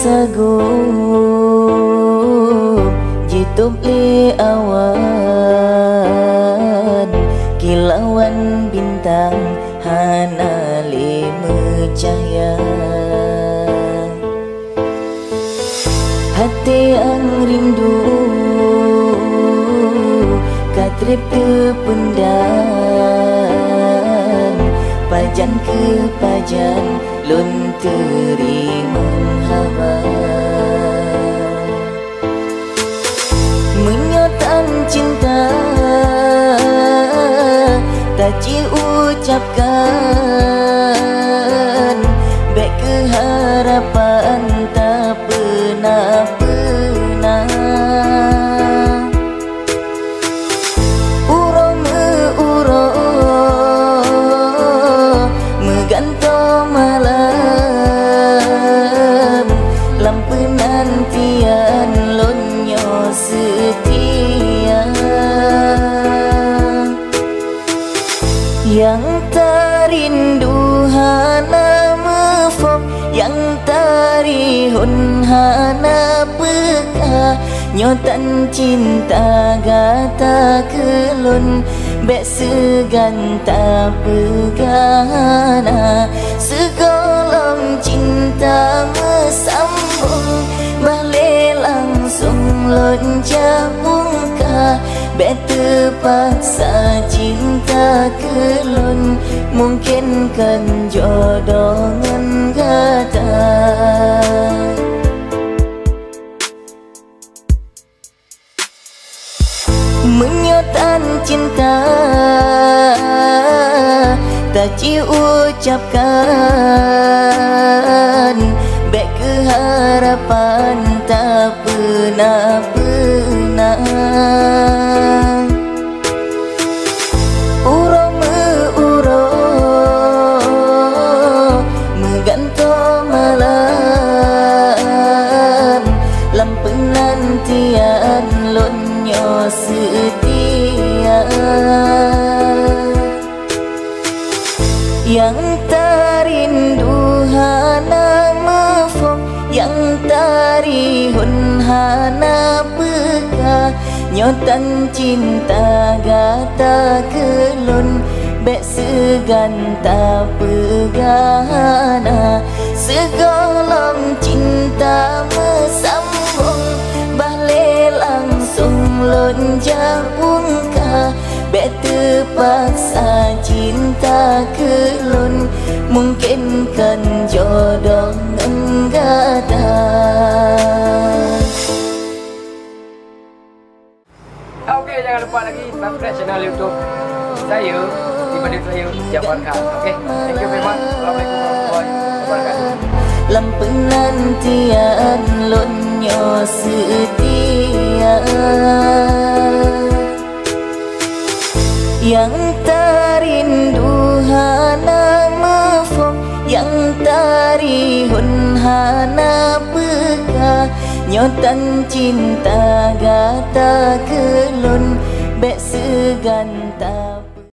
sagu jitup li awan kilauan bintang hana li mencahaya hati yang rindu katrip kependan pajan ke pajan lun teri menghaba menyotang cinta tak diucapkan baik keharapan tak pernah urang megantung malam lampu nantian lonyo setia yang terindu hana mefok yang tarihun hana peka nyotan cinta gata kelun bek segan tak pegana segolong cinta mesambung balik langsung lonjak muka bek terpaksa cinta kelun mungkin kan jodohan gata menyotan cinta tak diucapkan baik keharapan tak pernah urang megantung malam lampu nantian lonyo setia yang terindu hana mefok yang tarihun hana peka nyotan cinta gata kelun bek segan tak pegana segolong cinta mesambung balik langsung lonjak muka bek terpaksa cinta kelun mungkin kan jodoh enggada. Oke, jangan lupa lagi subscribe channel YouTube saya di video saya Jabarkan. Oke, thank you very much. Assalamualaikum warahmatullahi wabarakatuh. Lampu nantian lonyo setia yang terindu hana mefok yang tarihun hana peka nyotan cinta gata kelun bek segan tak